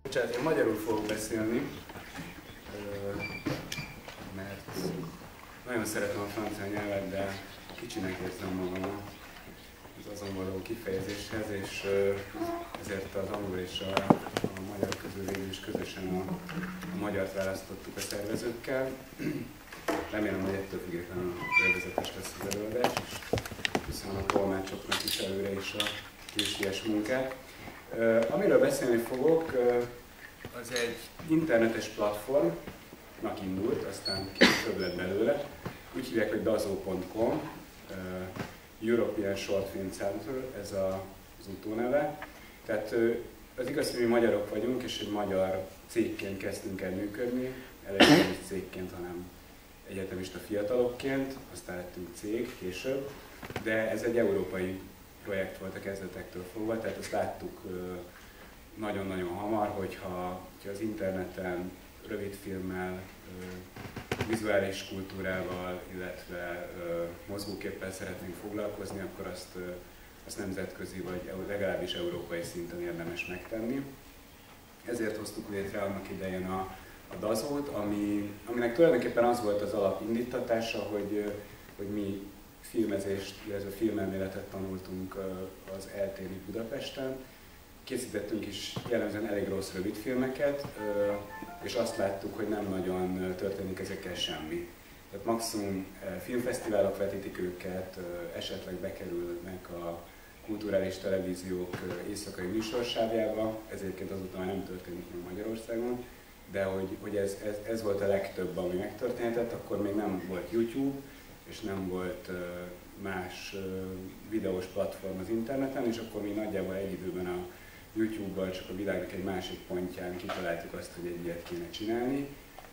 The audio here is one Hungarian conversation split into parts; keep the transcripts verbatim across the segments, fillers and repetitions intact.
Bocsánat, én magyarul fogok beszélni, mert nagyon szeretem a francia nyelvet, de kicsinek érzem magam az azon való kifejezéshez, és ezért az angol és a, a magyar közül végül is közösen a, a magyart választottuk a szervezőkkel. Remélem, hogy ettől függetlenül élvezetes lesz az előadás, és köszönöm a tolmácsoknak is előre is a későies munkát. Amiről beszélni fogok, az egy internetes platformnak indult, aztán több lett belőle. Úgy hívják, hogy dazo pont com, European Short Film Center, ez a, az utóneve. Tehát az igaz, hogy mi magyarok vagyunk, és egy magyar cégként kezdtünk el működni, először nem is cégként, hanem egyetemista fiatalokként, aztán lettünk cég később, de ez egy európai projekt volt a kezdetektől fogva, tehát azt láttuk nagyon-nagyon hamar, hogyha, hogyha az interneten rövidfilmmel, vizuális kultúrával, illetve mozgóképpel szeretnénk foglalkozni, akkor azt, azt nemzetközi vagy legalábbis európai szinten érdemes megtenni. Ezért hoztuk létre annak idején a, a dazót, ami, aminek tulajdonképpen az volt az alapindítatása, hogy, hogy mi filmezést, illetve filmelméletet tanultunk az eltéri Budapesten. Készítettünk is jellemzően elég rossz rövidfilmeket, és azt láttuk, hogy nem nagyon történik ezekkel semmi. Tehát maximum filmfesztiválok vetítik őket, esetleg bekerülnek a kulturális televíziók éjszakai műsorsávjába, ez egyébként azután nem történik meg Magyarországon, de hogy, hogy ez, ez, ez volt a legtöbb, ami megtörténhetett, akkor még nem volt YouTube, és nem volt más videós platform az interneten, és akkor mi nagyjából egy időben a YouTube-val csak a világnak egy másik pontján kitaláltuk azt, hogy egy ilyet kéne csinálni.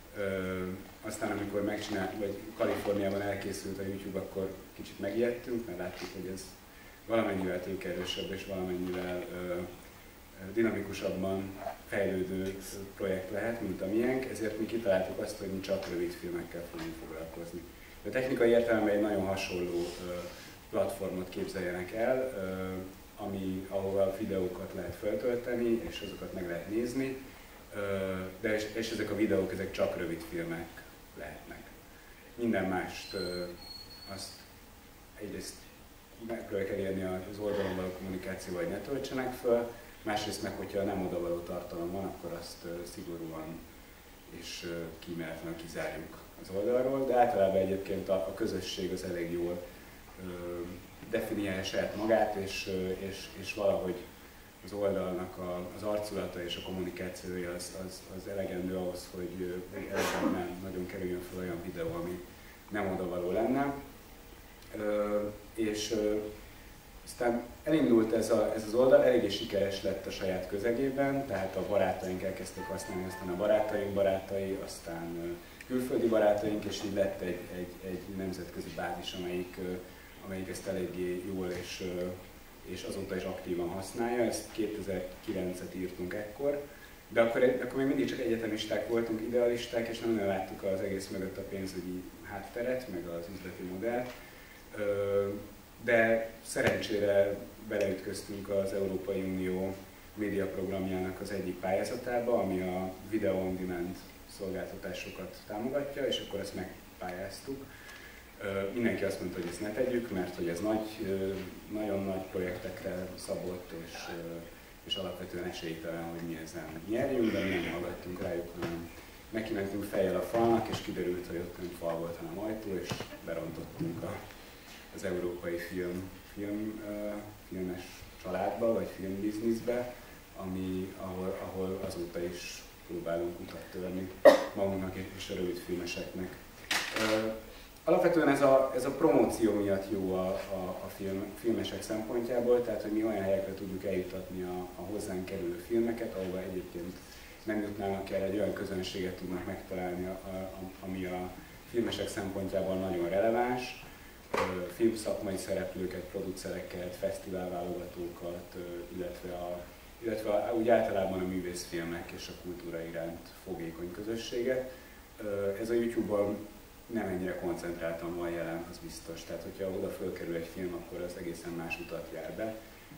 Aztán amikor megcsináltuk, vagy Kaliforniában elkészült a YouTube, akkor kicsit megijedtünk, mert láttuk, hogy ez valamennyivel tőkeerősebb és valamennyivel dinamikusabban fejlődő projekt lehet, mint a miénk, ezért mi kitaláltuk azt, hogy mi csak rövid filmekkel fogunk foglalkozni. A technikai értelemben egy nagyon hasonló platformot képzeljenek el, ami, ahol a videókat lehet feltölteni, és azokat meg lehet nézni, de és, és ezek a videók ezek csak rövid filmek lehetnek. Minden mást azt egyrészt megpróbálják elérni az oldalon való kommunikációval, hogy ne töltsenek föl, másrészt meg, hogyha nem odavaló tartalom van, akkor azt szigorúan és kíméletlenül kizárjuk az oldalról, de általában egyébként a, a közösség az elég jól ö, definiálja saját magát, és, és, és valahogy az oldalnak a, az arculata és a kommunikációja az, az, az elegendő ahhoz, hogy előbb nem nagyon kerüljön fel olyan videó, ami nem odavaló lenne. Ö, és ö, aztán elindult ez, a, ez az oldal, eléggé sikeres lett a saját közegében, tehát a barátaink elkezdték használni, aztán a barátaink barátai, aztán külföldi barátaink, és így lett egy, egy, egy nemzetközi bázis, amelyik, amelyik ezt eléggé jól és, és azóta is aktívan használja. Ezt kétezer-kilencet írtunk ekkor, de akkor, akkor még mindig csak egyetemisták voltunk, idealisták, és nem nagyon láttuk az egész mögött a pénzügyi hátteret, meg az üzleti modellt. De szerencsére beleütköztünk az Európai Unió médiaprogramjának az egyik pályázatába, ami a Video on Demand szolgáltatásokat támogatja, és akkor ezt megpályáztuk. Mindenki azt mondta, hogy ezt ne tegyük, mert hogy ez nagy, nagyon nagy projektekre szabott, és, és alapvetően esélytelen, hogy mi ezen nyerjünk, de mi nem hallgattunk rájuk, hanem nekimentünk fejjel a falnak, és kiderült, hogy ott nem fal volt, hanem ajtó, és berontottunk a, az európai film, film, filmes családba, vagy filmbizniszbe, ami, ahol, ahol azóta is próbálunk utat törni magunknak és a rövidfilmeseknek. Alapvetően ez a, ez a promóció miatt jó a, a, a film, filmesek szempontjából, tehát hogy mi olyan helyekre tudjuk eljutatni a, a hozzánk kerülő filmeket, ahova egyébként nem jutnának el, egy olyan közönséget tudnak megtalálni, a, a, ami a filmesek szempontjából nagyon releváns, filmszakmai szereplőket, producereket, fesztiválválogatókat, illetve a illetve a, úgy általában a művészfilmek és a kultúra iránt fogékony közösséget. Ez a YouTube-on nem ennyire koncentráltan van jelen, az biztos. Tehát, hogyha oda fölkerül egy film, akkor az egészen más utat jár be.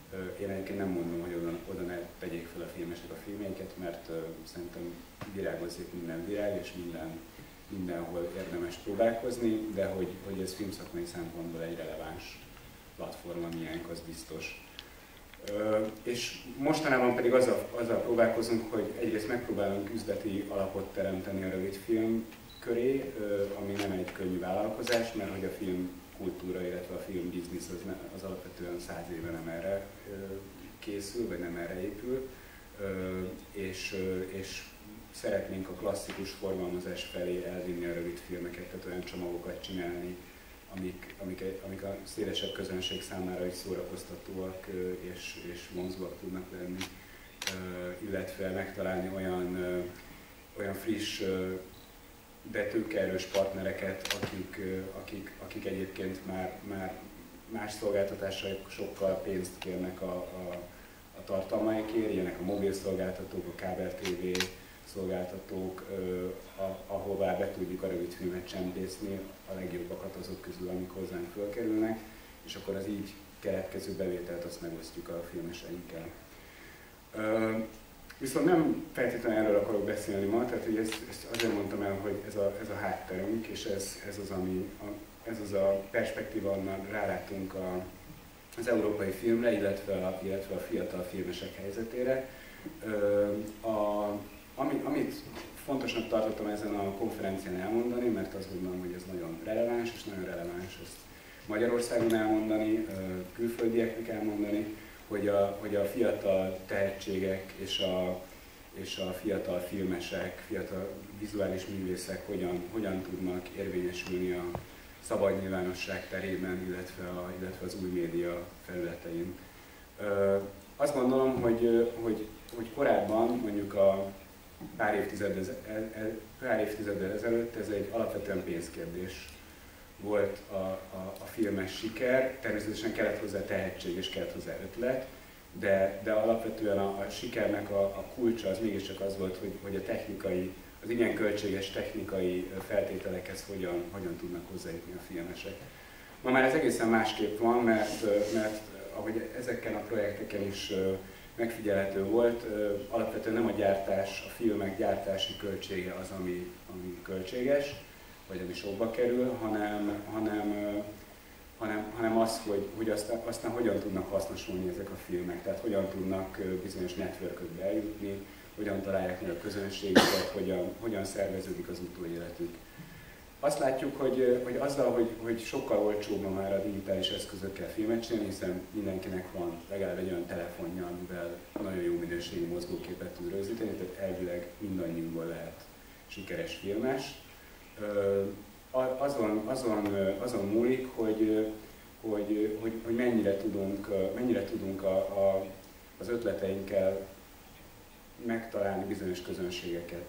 Én egyébként nem mondom, hogy oda, oda ne tegyék fel a filmesek a filmjeiket, mert szerintem virágozzék minden virág, és minden, mindenhol érdemes próbálkozni, de hogy, hogy ez filmszakmai szempontból egy releváns platform, amilyenk, az biztos. Ö, és mostanában pedig azzal, azzal próbálkozunk, hogy egyrészt megpróbálunk üzleti alapot teremteni a rövidfilm köré, ö, ami nem egy könnyű vállalkozás, mert hogy a film kultúra, illetve a film biznisz az, az alapvetően száz éve nem erre ö, készül, vagy nem erre épül, ö, és, ö, és szeretnénk a klasszikus forgalmazás felé elvinni a rövid filmeket, tehát olyan csomagokat csinálni, amik, amik, amik a szélesebb közönség számára is szórakoztatóak és, és vonzóak tudnak lenni, illetve megtalálni olyan, olyan friss, de tőkeerős partnereket, akik, akik, akik egyébként már, már más szolgáltatásokkal pénzt kérnek a, a, a tartalmaikért, ilyenek a mobil szolgáltatók, a kábel té vé szolgáltatók, ahová be tudjuk a rövidfilmet csempészni, a legjobbakat azok közül, amik hozzánk fölkerülnek, és akkor az így keletkező bevételt azt megosztjuk a filmeseinkkel. Viszont nem feltétlenül erről akarok beszélni ma, tehát hogy ezt, ezt azért mondtam el, hogy ez a, ez a hátterünk, és ez, ez, az, ami, a, ez az a perspektíva, onnan rálátunk a, az európai filmre, illetve a, illetve a fiatal filmesek helyzetére. A, ami, amit fontosnak tartottam ezen a konferencián elmondani, mert azt gondolom, hogy ez nagyon releváns, és nagyon releváns ezt Magyarországon elmondani, külföldieknek elmondani, hogy a, hogy a fiatal tehetségek és a, és a fiatal filmesek, fiatal vizuális művészek hogyan, hogyan tudnak érvényesülni a szabad nyilvánosság terében, illetve, a, illetve az új média felületein. Azt gondolom, hogy, hogy, hogy korábban, mondjuk a pár évtizeddel, pár évtizeddel ezelőtt ez egy alapvetően pénzkérdés volt a, a, a filmes siker. Természetesen kellett hozzá tehetség és kellett hozzá ötlet, de, de alapvetően a, a sikernek a, a kulcsa az mégiscsak az volt, hogy, hogy a technikai, az igen költséges technikai feltételekhez hogyan, hogyan tudnak hozzájutni a filmesek. Ma már ez egészen másképp van, mert, mert ahogy ezeken a projekteken is megfigyelhető volt, alapvetően nem a gyártás, a filmek gyártási költsége az, ami, ami költséges, vagy ami sokba kerül, hanem, hanem, hanem, hanem az, hogy, hogy aztán, aztán hogyan tudnak hasznosulni ezek a filmek, tehát hogyan tudnak bizonyos networkökbe eljutni, hogyan találják meg a közönségüket, hogyan, hogyan szerveződik az utóéletük. Azt látjuk, hogy, hogy azzal, hogy, hogy sokkal olcsóbb már a digitális eszközökkel filmet csinálni, hiszen mindenkinek van legalább egy olyan telefonja, amivel nagyon jó minőségű mozgóképet tud rögzíteni, tehát elvileg mindannyiunkból lehet sikeres filmes. Azon, azon, azon múlik, hogy, hogy, hogy, hogy mennyire tudunk, mennyire tudunk a, a, az ötleteinkkel megtalálni bizonyos közönségeket.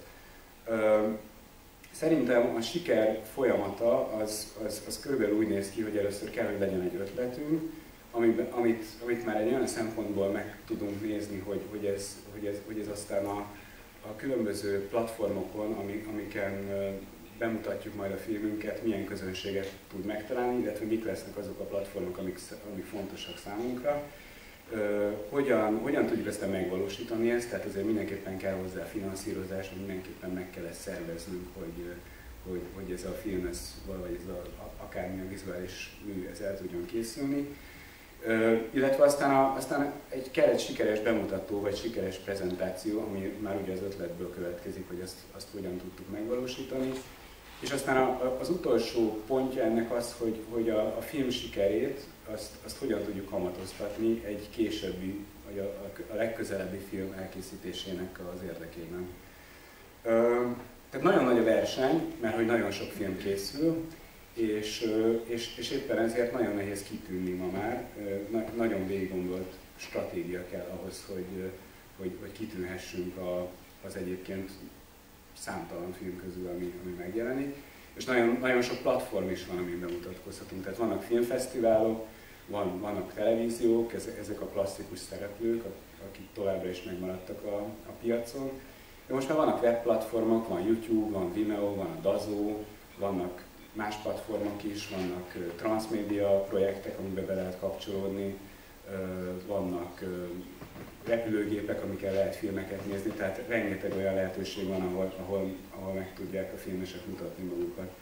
Szerintem a siker folyamata az, az, az körülbelül úgy néz ki, hogy először kell, hogy legyen egy ötletünk, amit, amit, amit már egy olyan szempontból meg tudunk nézni, hogy, hogy, ez, hogy, ez, hogy ez aztán a, a különböző platformokon, amik, amiken bemutatjuk majd a filmünket, milyen közönséget tud megtalálni, illetve mik lesznek azok a platformok, amik, amik fontosak számunkra. Uh, hogyan, hogyan tudjuk aztán megvalósítani ezt, tehát azért mindenképpen kell hozzá finanszírozás, mindenképpen meg kell ezt szerveznünk, hogy, hogy, hogy ez a film, ez, vagy ez a, akármilyen vizuális mű, ez el tudjon készülni. Uh, illetve aztán, a, aztán egy kell egy sikeres bemutató, vagy sikeres prezentáció, ami már ugye az ötletből következik, hogy azt, azt hogyan tudtuk megvalósítani. És aztán a, az utolsó pontja ennek az, hogy, hogy a, a film sikerét, azt, azt hogyan tudjuk kamatoztatni egy későbbi, vagy a, a legközelebbi film elkészítésének az érdekében. Ö, tehát nagyon nagy a verseny, mert hogy nagyon sok film készül, és, és, és éppen ezért nagyon nehéz kitűnni ma már. Na, nagyon végiggondolt stratégia kell ahhoz, hogy, hogy, hogy kitűnhessünk a, az egyébként számtalan film közül, ami, ami megjelenik. És nagyon, nagyon sok platform is van, amin bemutatkozhatunk. Tehát vannak filmfesztiválok, van, vannak televíziók, ezek a klasszikus szereplők, akik továbbra is megmaradtak a, a piacon. De most már vannak webplatformok, van YouTube, van Vimeo, van a Dazó, vannak más platformok is, vannak transmédia projektek, amiben be lehet kapcsolódni. vannak repülőgépek, amikkel lehet filmeket nézni, tehát rengeteg olyan lehetőség van, ahol, ahol, ahol meg tudják a filmesek mutatni magukat.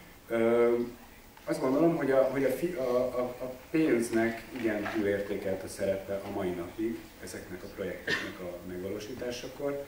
Azt gondolom, hogy a, hogy a, fi, a, a, a pénznek igen túlértékelt a szerepe a mai napig ezeknek a projekteknek a megvalósításakor.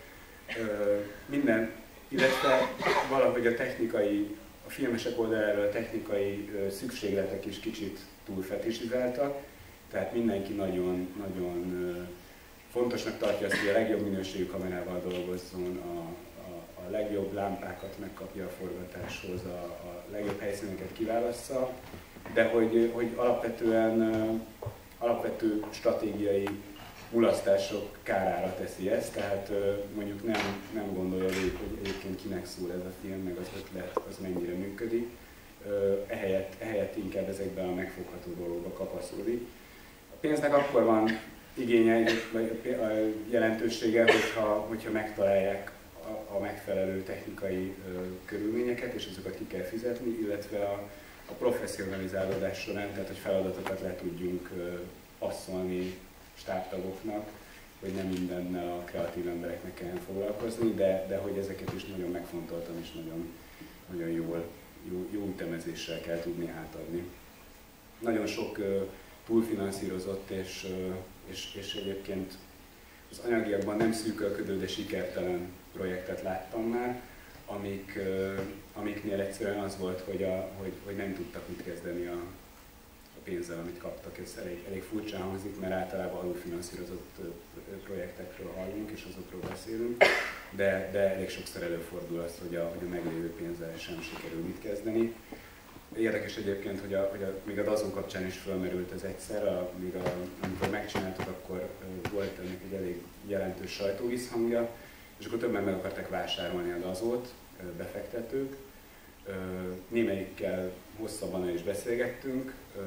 Minden, illetve valahogy a technikai, a filmesek oldaláról a technikai szükségletek is kicsit túlfetisizáltak, tehát mindenki nagyon, nagyon fontosnak tartja azt, hogy a legjobb minőségű kamerával dolgozzon, a, a, a legjobb lámpákat megkapja a forgatáshoz, a, a legjobb helyszíneket kiválassza, de hogy, hogy alapvetően alapvető stratégiai mulasztások kárára teszi ezt, tehát mondjuk nem, nem gondolja végig, hogy egyébként kinek szól ez a film, meg az ötlet, az mennyire működik, ehelyett, ehelyett inkább ezekben a megfogható dolgokba kapaszkodik. A pénznek akkor van igénye, vagy a jelentősége, hogyha, hogyha megtalálják a, a megfelelő technikai ö, körülményeket, és azokat ki kell fizetni, illetve a, a professzionalizálódás során, tehát hogy feladatokat le tudjunk ö, passzolni stábtagoknak, hogy nem mindennel a kreatív embereknek kellene foglalkozni, de, de hogy ezeket is nagyon megfontoltam, és nagyon, nagyon jól, jó, jó ütemezéssel kell tudni átadni. Nagyon sok ö, túlfinanszírozott és, és, és egyébként az anyagiakban nem szűkölködő, de sikertelen projektet láttam már, amik, amiknél egyszerűen az volt, hogy, a, hogy, hogy nem tudtak mit kezdeni a, a pénzzel, amit kaptak. Ez elég, elég furcsán hangzik, mert általában alulfinanszírozott projektekről hallunk és azokról beszélünk, de, de elég sokszor előfordul az, hogy a, hogy a meglévő pénzzel sem sikerül mit kezdeni. Érdekes egyébként, hogy, a, hogy a, még a dazó kapcsán is felmerült ez egyszer, a, még a, amikor megcsináltuk, akkor uh, volt ennek egy elég jelentős sajtóvízhangja, és akkor többen meg akarták vásárolni a dazót, uh, befektetők. Uh, némelyikkel hosszabban el is beszélgettünk, uh,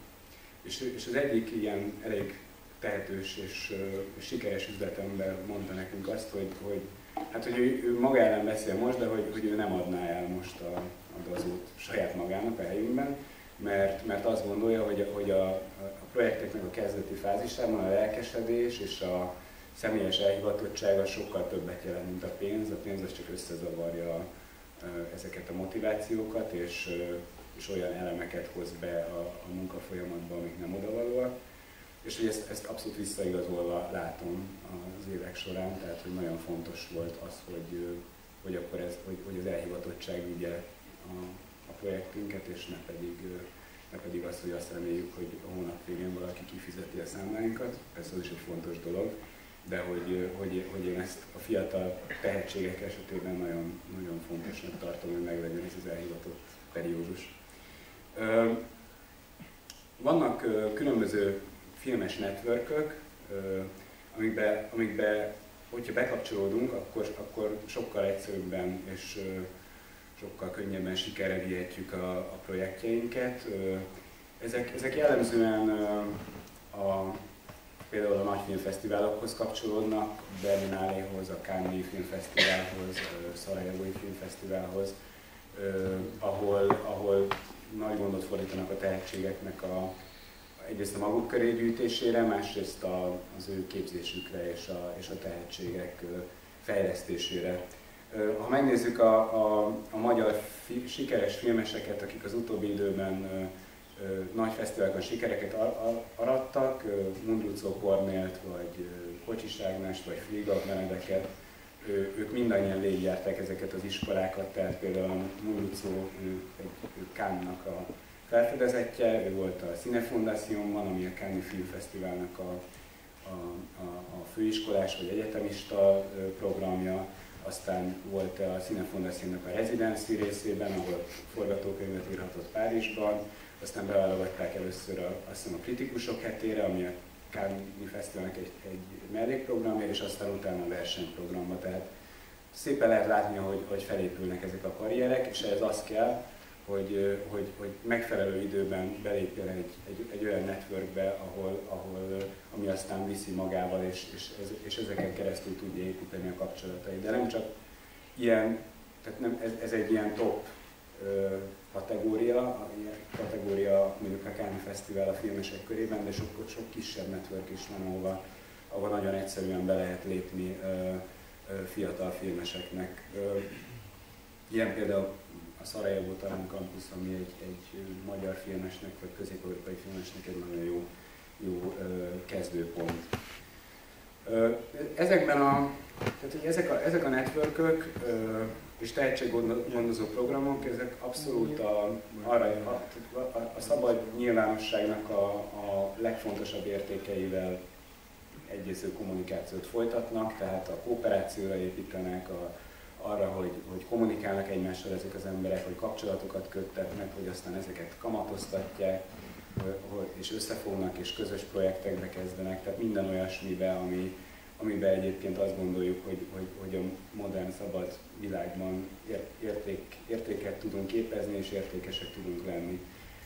és, és az egyik ilyen elég tehetős és uh, sikeres üzletember mondta nekünk azt, hogy, hogy, hát, hogy ő, ő maga ellen beszél most, de hogy, hogy ő nem adná el most a a dazót saját magának a helyünkben, mert, mert azt gondolja, hogy, hogy a, a projekteknek a kezdeti fázisában a lelkesedés és a személyes elhivatottsága sokkal többet jelent, mint a pénz. A pénz az csak összezavarja ezeket a motivációkat, és, és olyan elemeket hoz be a, a munkafolyamatba, amik nem odavalóak. És hogy ezt, ezt abszolút visszaigazolva látom az évek során, tehát hogy nagyon fontos volt az, hogy, hogy, akkor ez, hogy, hogy az elhivatottság vigye A, a projektünket, és ne pedig, ne pedig az, hogy azt reméljük, hogy a hónap végén valaki kifizeti a számláinkat. Ez az is egy fontos dolog, de hogy, hogy, hogy én ezt a fiatal tehetségek esetében nagyon, nagyon fontosnak tartom, hogy meglegyen ez az elhivatott periódus. Vannak különböző filmes networkök, amikbe, amikbe hogyha bekapcsolódunk, akkor, akkor sokkal egyszerűbben és sokkal könnyebben sikerre vihetjük a, a projektjeinket. Ezek, ezek jellemzően a, például a nagy filmfesztiválokhoz kapcsolódnak, Berlináléhoz, a Cannes-i filmfesztiválhoz, a Szarajevói filmfesztiválhoz, ahol, ahol nagy gondot fordítanak a tehetségeknek a, egyrészt a maguk köré gyűjtésére, másrészt a, az ő képzésükre és a, és a tehetségek fejlesztésére. Ha megnézzük a, a, a magyar fi, sikeres filmeseket, akik az utóbbi időben ö, ö, nagy fesztiválokon sikereket arattak, Mundruczó Kornélt, vagy Kocsis Ágnást, vagy Friga Benedeket, ők mindannyian végigjárták ezeket az iskolákat, tehát például Mundruczó egy Cannes-nak a felfedezettje, ő volt a Cinefondaciónban, ami a Cannes-i Filmfesztiválnak a, a, a, a főiskolás vagy egyetemista programja. Aztán volt a Cinefondaciónak a residency részében, ahol forgatókönyvet írhatott Párizsban, aztán beválogatták először a, azt hiszem a kritikusok hetére, ami a Cannes-i Fesztiválnak egy, egy mellékprogramja, és aztán utána a versenyprogramba. Tehát szépen lehet látni, hogy, hogy felépülnek ezek a karrierek, és ehhez az kell, hogy, hogy, hogy megfelelő időben belépjen egy, egy, egy olyan networkbe, ahol, ahol, ami aztán viszi magával, és, és, és ezeken keresztül tudja építeni a kapcsolatait. De nem csak ilyen, tehát nem, ez, ez egy ilyen top kategória, kategória mondjuk a Cannes Fesztivál a filmesek körében, de sok, sok kisebb network is van, ahova, ahova nagyon egyszerűen be lehet lépni fiatal filmeseknek. Ilyen például a Szarajevó Talán Campus, ami egy, egy magyar filmesnek vagy közép-európai filmesnek egy nagyon jó, jó kezdőpont. Ezekben a, tehát, ezek a, ezek a networkök és tehetséggondozó programok, ezek abszolút a, arra, a, a, a szabad nyilvánosságnak a, a legfontosabb értékeivel egyező kommunikációt folytatnak, tehát a kooperációra építenek, a, arra, hogy, hogy kommunikálnak egymással ezek az emberek, hogy kapcsolatokat köttetnek, hogy aztán ezeket kamatoztatják, és összefognak, és közös projektekbe kezdenek, tehát minden olyasmiben, ami, amiben egyébként azt gondoljuk, hogy, hogy, hogy a modern, szabad világban érték, értéket tudunk képezni, és értékesek tudunk lenni.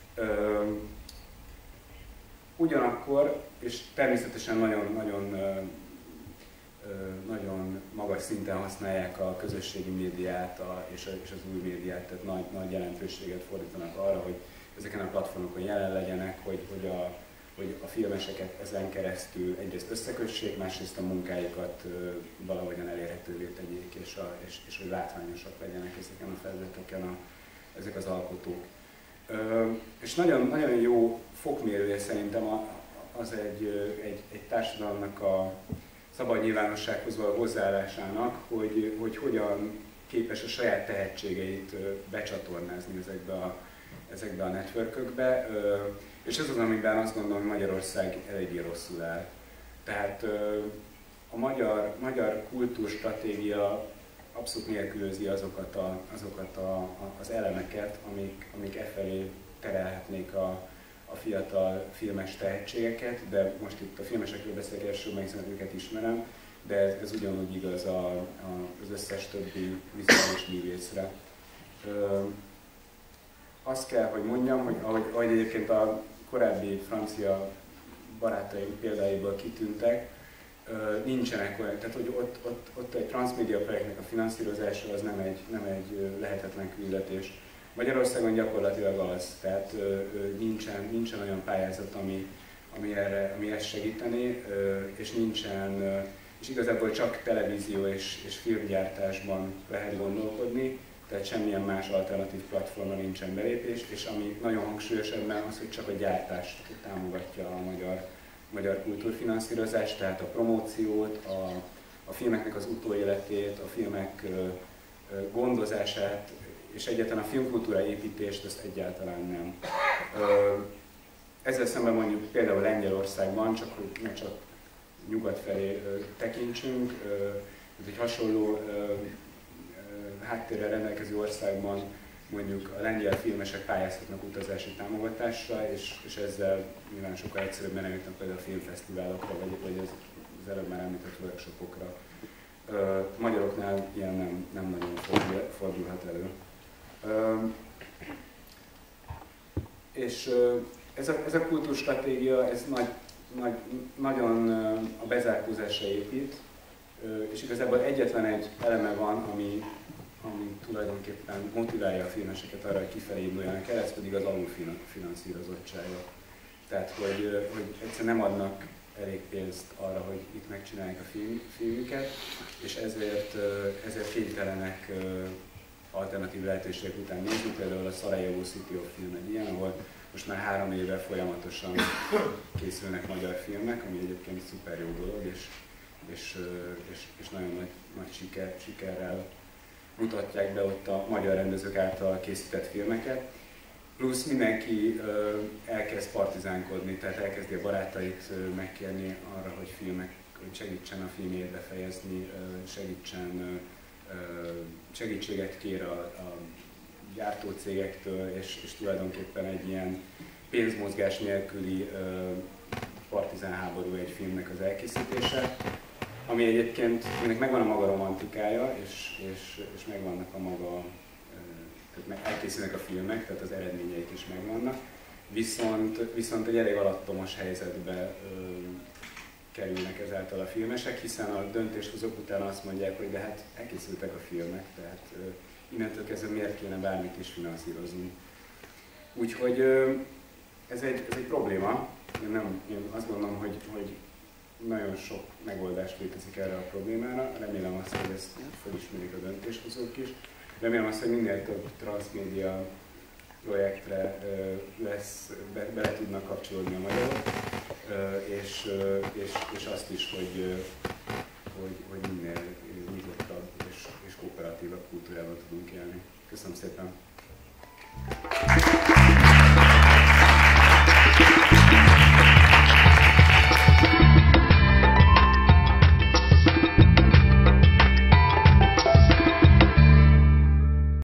Ugyanakkor, és természetesen nagyon, nagyon, nagyon magas szinten használják a közösségi médiát a, és, a, és az új médiát, tehát nagy, nagy jelentőséget fordítanak arra, hogy ezeken a platformokon jelen legyenek, hogy, hogy, a, hogy a filmeseket ezen keresztül egyrészt összekössék, másrészt a munkáikat valahogyan elérhetővé tegyék, és, a, és, és hogy látványosak legyenek ezeken a felületeken a, ezek az alkotók. Ö, és nagyon, nagyon jó fokmérője szerintem az egy, egy, egy társadalomnak a szabad nyilvánossághoz való hozzáállásának, hogy, hogy hogyan képes a saját tehetségeit becsatornázni ezekbe a, ezekbe a networkökbe. És ez az, amiben azt gondolom, hogy Magyarország eléggé rosszul áll. Tehát a magyar, magyar kultúrstratégia abszolút nélkülözi azokat, a, azokat a, a, az elemeket, amik, amik e felé terelhetnék a, a fiatal filmes tehetségeket, de most itt a filmesekről beszélek elsőben, hiszen őket ismerem, de ez, ez ugyanúgy igaz a, a, az összes többi vizuális művészre. Ö, azt kell, hogy mondjam, hogy ahogy, ahogy egyébként a korábbi francia barátaim példáiból kitűntek, nincsenek olyan, tehát hogy ott, ott, ott egy transmédia projektnek a finanszírozása az nem egy, nem egy lehetetlen küldetés. Magyarországon gyakorlatilag az, tehát nincsen, nincsen olyan pályázat, ami, ami, erre, ami ezt segíteni, és nincsen, és igazából csak televízió és, és filmgyártásban lehet gondolkodni, tehát semmilyen más alternatív platformra nincsen belépés, és ami nagyon hangsúlyos ebben az, hogy csak a gyártást támogatja a magyar, magyar kultúrfinanszírozást, tehát a promóciót, a, a filmeknek az utóéletét, a filmek gondozását, és egyáltalán a filmkultúra építést, ezt egyáltalán nem. Ezzel szemben mondjuk például Lengyelországban, csak hogy ne csak nyugat felé tekintsünk, ez egy hasonló háttérrel rendelkező országban mondjuk a lengyel filmesek pályázhatnak utazási támogatásra, és, és ezzel nyilván sokkal egyszerűbben eljutnak például a filmfesztiválokra, vagy, vagy az, az előbb már említett workshopokra. Magyaroknál ilyen nem, nem nagyon fordul, fordulhat elő. És ez a, ez a kultúrstratégia, ez nagy, nagy, nagyon a bezárkózásra épít, és igazából egyetlen egy eleme van, ami, ami tulajdonképpen motiválja a filmeseket arra, hogy kifelé induljanak el, ez pedig az alulfinanszírozottsága. Tehát, hogy, hogy egyszerűen nem adnak elég pénzt arra, hogy itt megcsinálják a film, filmüket, és ezért, ezért kénytelenek alternatív lehetőségek után nézni, például a Sarajevo City of Film egy ilyen, ahol most már három éve folyamatosan készülnek magyar filmek, ami egyébként szuper jó dolog, és, és, és, és nagyon nagy, nagy siker, sikerrel mutatják be ott a magyar rendezők által készített filmeket. Plusz mindenki uh, elkezd partizánkodni, tehát elkezdi a barátait uh, megkérni arra, hogy filmek, hogy segítsen a filmjét befejezni, uh, segítsen, uh, segítséget kér a, a gyártócégektől, és, és tulajdonképpen egy ilyen pénzmozgás nélküli uh, partizán háború egy filmnek az elkészítése, ami egyébként ennek megvan a maga romantikája, és, és, és megvannak a maga, tehát elkészülnek a filmek, tehát az eredményeik is megvannak, viszont, viszont egy elég alattomos helyzetbe ö, kerülnek ezáltal a filmesek, hiszen a döntéshozók után azt mondják, hogy de hát elkészültek a filmek, tehát ö, innentől kezdve miért kéne bármit is finanszírozni. Úgyhogy ez egy, ez egy probléma. Én, nem, én azt gondolom, hogy, hogy nagyon sok megoldást létezik erre a problémára. Remélem azt, hogy ezt felismerik a döntéshozók is. Remélem azt, hogy minél több transzmédia projektre lesz, be, bele tudnak kapcsolódni a magyarok, és, és, és azt is, hogy, hogy, hogy minél nyitottabb és, és kooperatívabb kultúrában tudunk élni. Köszönöm szépen!